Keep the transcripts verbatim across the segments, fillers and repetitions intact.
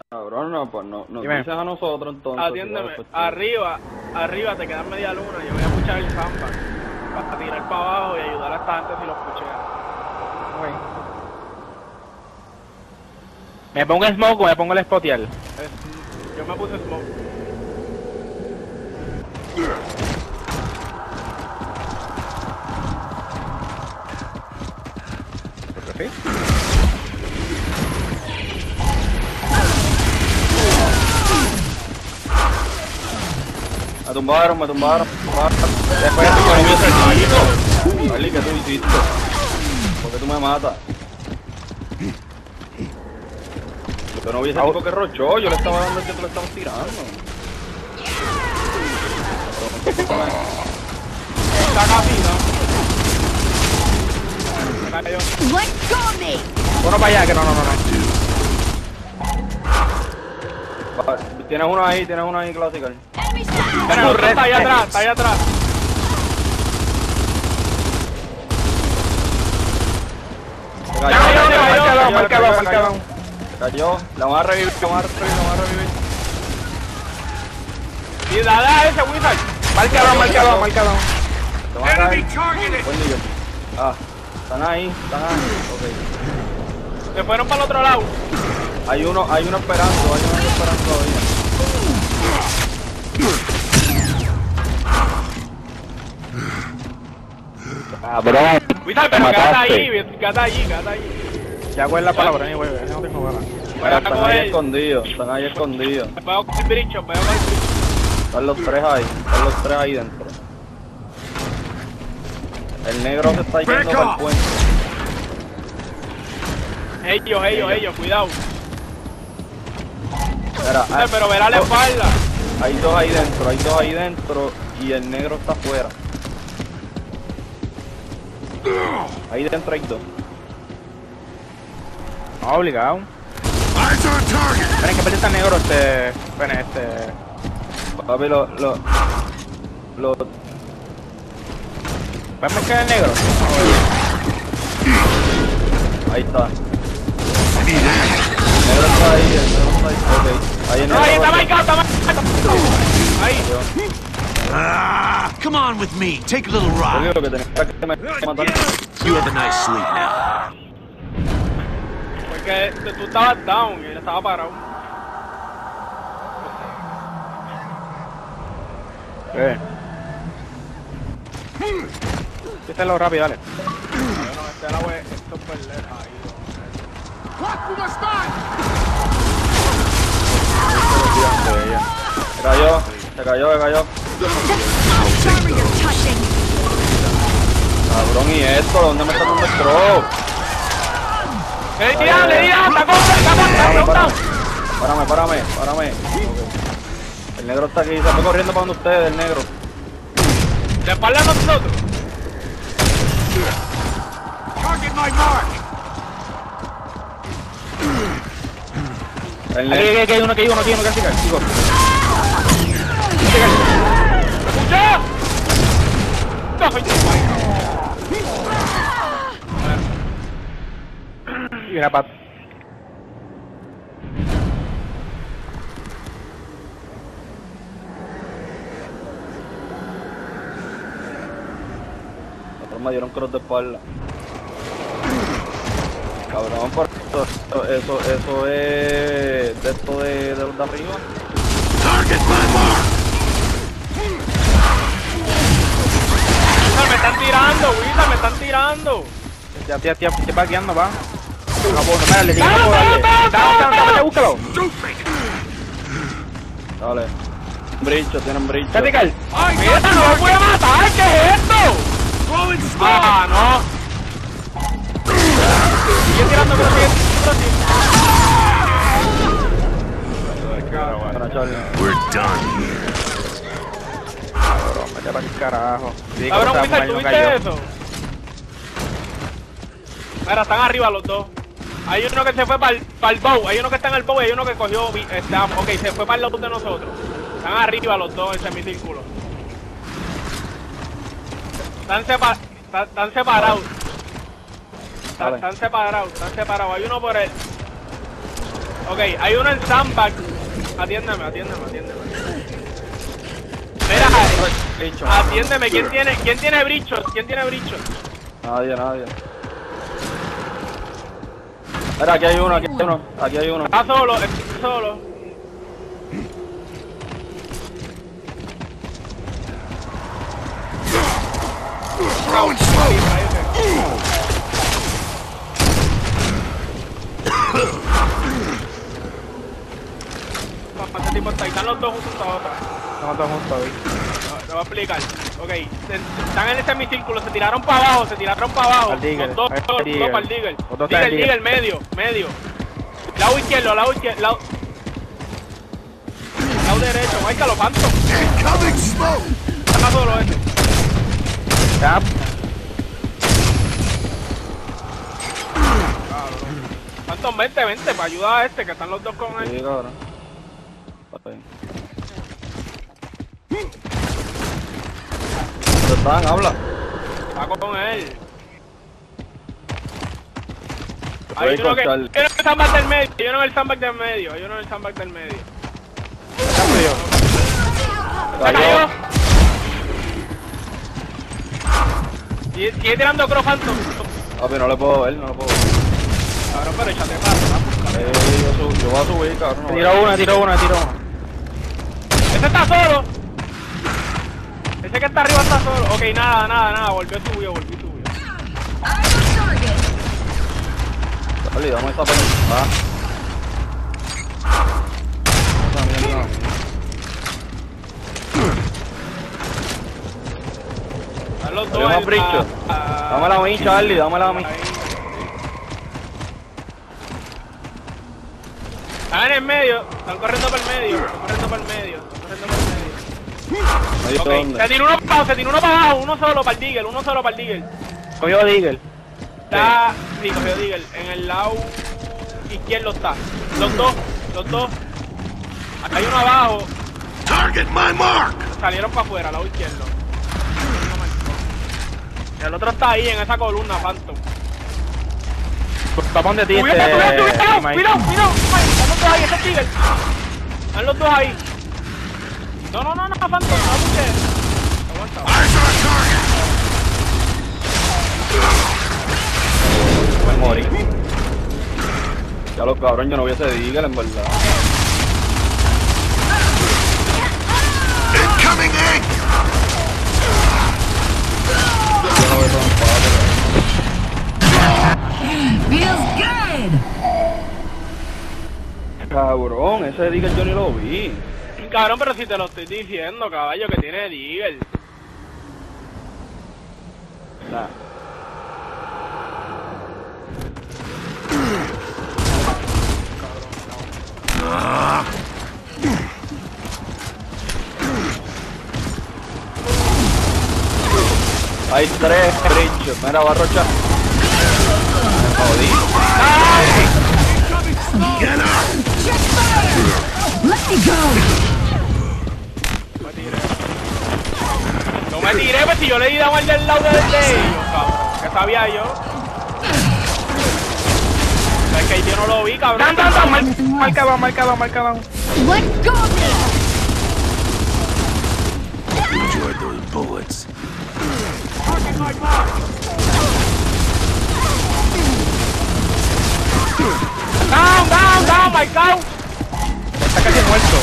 Cabrón, no, pues no, nos dices a nosotros entonces. Atiéndeme, si arriba, arriba te quedan media luna, yo voy a puchar el sandbag para tirar para abajo y ayudar a esta gente si los puchea. Okay. ¿Me pongo el smoke o me pongo el spotear? Es, yo me puse smoke. ¿Sí? Me tumbaron, me tumbaron, me tumbaron. Después de que yo hice Charlie, ¿qué tú hiciste? ¿Por qué tú me matas? Yo no vi ese tipo que rochó, yo le estaba dando el que tú le estabas tirando. Está capito. Me cayó. Let go of me. Uno para allá, que no, no, no, no. Tienes uno ahí, tienes uno ahí, clásico. Pero otro está ahí atrás, está ahí atrás. Se cayó, se cayó, Marcado, marcado, marcado. se cayó. La van a revivir, la van a revivir, la van a revivir. Y dale a ese Wizard. Marcado, marcado, marcado. Se van a caer. Buen nivel. Ah, están ahí, están ahí. Ok. Se fueron para el otro lado. Hay uno, hay uno esperando, hay uno ahí esperando todavía. Cabrón. Wizard, pero quédate ahí, quédate ahí, quédate ahí. Ya cuál es la palabra, ni güey, no tengo bala. Mira, están ahí escondidos, están ahí escondidos. Veo con el brincho, veo con el brincho. Están los tres ahí, están los tres ahí dentro. El negro se está yendo por el puente. Ellos, ellos, ellos, cuidado. Mira, Ah, pero verá la espalda. hay dos ahí dentro, hay dos ahí dentro y el negro está afuera. Ahí dentro hay dos. No, obligado. Esperen que perdiste al negro, este... Esperen, este... Papi, lo... lo... lo... ¿Puedes marcar el negro? Ahí está. El negro está ahí, el negro está ahí. Ok, ahí el No, negro. ahí está marcado, está marcado. Ahí. Ah, come on with me. Take a little Yo ride. digo que tenía que matar. You have a nice sleep now. Porque tú estabas down y él estaba parado. ¿Qué? Quítalo rápido, dale. Bueno, este la wea, esto es perder ahí. Se cayó, se cayó, se cayó. Armor you're touching. Cabrón, ¿y esto? ¿Dónde me está dando el drop? ¡Eh, tira, le tira! ¡Está con está Párame, con párame. Párame, párame, párame. El negro está aquí, se fue corriendo para donde ustedes, el negro. ¿De espalda a nosotros? Target my mark. El Aquí, negro. aquí, hay uno, aquí hay uno, aquí hay uno, casi, casi, chicos. ¡Escucha! ¡No, soy Y una pat. Nosotros me dieron cross de espalda. Cabrón, por eso, eso, eso es de esto de, de los de arriba. Target my mark. me están tirando, Wizard, me están tirando. Ya, tía, tía, te va guiando, va. No, bueno, mira, le digo por darle. Down, down, down, búscalo. Dale. Brincho, tienen brincho. Tactical. ¡Ay, mira, no me voy a matar! ¿Qué es esto? ¡Ah, no! Sigue tirando, pero sigue tirando. Para Charlie. We're done here. Cabrón, vete para el carajo. Sí, Cabrón, que Wizard, no ¿tú cayó. viste eso? Mira, están arriba los dos. Hay uno que se fue para el, para el bow, hay uno que está en el bow y hay uno que cogió... Está, ok, se fue para el lado de nosotros. Están arriba los dos en semicírculo. Están, sepa están, están separados. Están, Vale. están separados, están separados. Hay uno por él. Ok, hay uno en sandbag. Atiéndeme, atiéndeme, atiéndeme. Mira, Bicho. atiéndeme, ¿quién tiene, quién tiene brichos? ¿Quién tiene brichos? Nadie, nadie. Mira, aquí hay uno, aquí hay uno, aquí hay uno. Está solo, está solo. Throwing smoke! Este tipo está ahí, están los dos juntos ahora. Estamos todos juntos ahí. Te voy a explicar. Ok, se- están en ese semicírculo, se tiraron para abajo, se tiraron para abajo. Al Digger, Los dos, al los dos Digger. para el Digger. Los dos están Digger, al Digger, Digger. medio, medio. Lado izquierdo, lado izquierdo, lado... Lado derecho, márcalo, Panto. Incoming smoke! Está solo ese. Ya. Panto, vente, vente, para ayudar a este, que están los dos con él. Sí, cabrón. Está bien. ¿Dónde están? Habla. Está con él. Voy Hay a uno que... Hay cortar. uno en el sandbag del medio, hay uno en el sandbag del medio, hay uno en el sandbag del medio. Se Cayó. cayó. Sigue sigue tirando cross, Phantom. Papi, no le puedo ver, no le puedo ver. Cabrón, pero échate para. Eh, yo, subo, yo voy a subir, cabrón. no Tiro una, tiro una, tiro una. Ese está solo. Ese que está arriba está solo. Ok, nada, nada, nada. Volvió subió, volvió subió. Dale, dame esta pelota. Esa mierda. Están los dos. Tenemos en la- brichos. ah, Dámela a mí, Charlie, dámela a mí. ahí. Están en el medio. Están corriendo por el medio. Están corriendo por el medio. Están corriendo por el medio. ¿Me dice Ok, dónde? se tiró uno para abajo, se tiró uno para abajo. Uno solo para el Digger, uno solo para el Digger. Cogió Digger. Está, sí, cogió Digger. En el lado izquierdo está. Los dos, los dos. Acá hay uno abajo. Target my mark! Salieron para afuera, lado izquierdo. El otro está ahí en esa columna, Phantom. Tapón de ti, este... ¡Cuidado, cuidado, cuidado! Mike. ¡Cuidado, cuidado! Están los dos ahí, ese es Digger. Están los dos ahí. No, no, no, no, Phantom, no escuché. Aguanta. Eyes on target! Me morí. Ya los cabrón, yo no hubiese Deagle en verdad. Incoming egg! Yo no veo todo empate. Feels good. Cabrón, ese Deagle yo ni lo vi. Cabrón, pero si te lo estoy diciendo, caballo, que tiene Digger. Nah. Hay tres bridges, mira, va a rochar. Me jodí. Get up! Let me go. Me tiré. No me tiré, pues si yo le di dado al del lado de, de ellos, cabrón. ¿Qué sabía yo? Es que yo no lo vi, cabrón. ¡Dan, dan, dan! Mar- Marca abajo, marca abajo, marca abajo. Let go of me. Enjoyed those bullets. Down, down, down, my cow. Está casi muerto.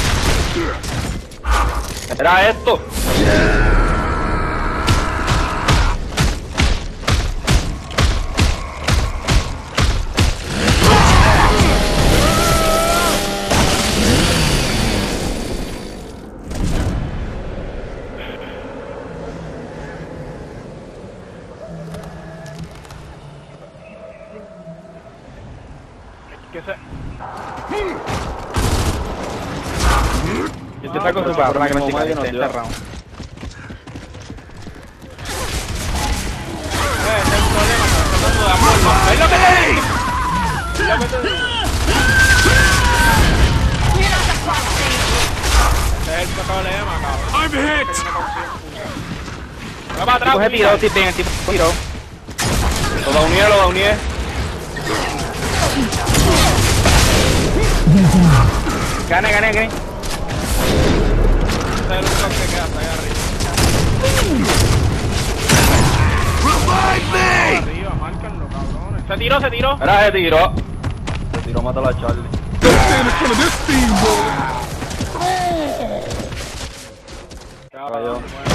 Era esto. ¿Qué se...? Yo te saco su cabrona que no Como se medio nos este dio. round. Eh, ese es el problema, que no tratando de amor. ¿Es lo que te digo? ¿Es lo que te digo? Ese es el problema, cabrón. I'm hit! Va para atrás, Coge cuidado. tiró, sí, bien, el tipo tiró. Lo da unié, lo da unié. Gané, gané, gané. Ese es el único que queda hasta allá arriba. Revive me! Arriba, márcanlo, cabrones. Se tiró, se tiró. Mira, se tiró. Se tiró, mata a la Charlie. Cayó.